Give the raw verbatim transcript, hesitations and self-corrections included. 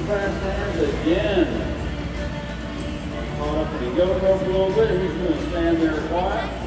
fast hands again. Caught up and he goes over a little bit. He's going to stand there quiet.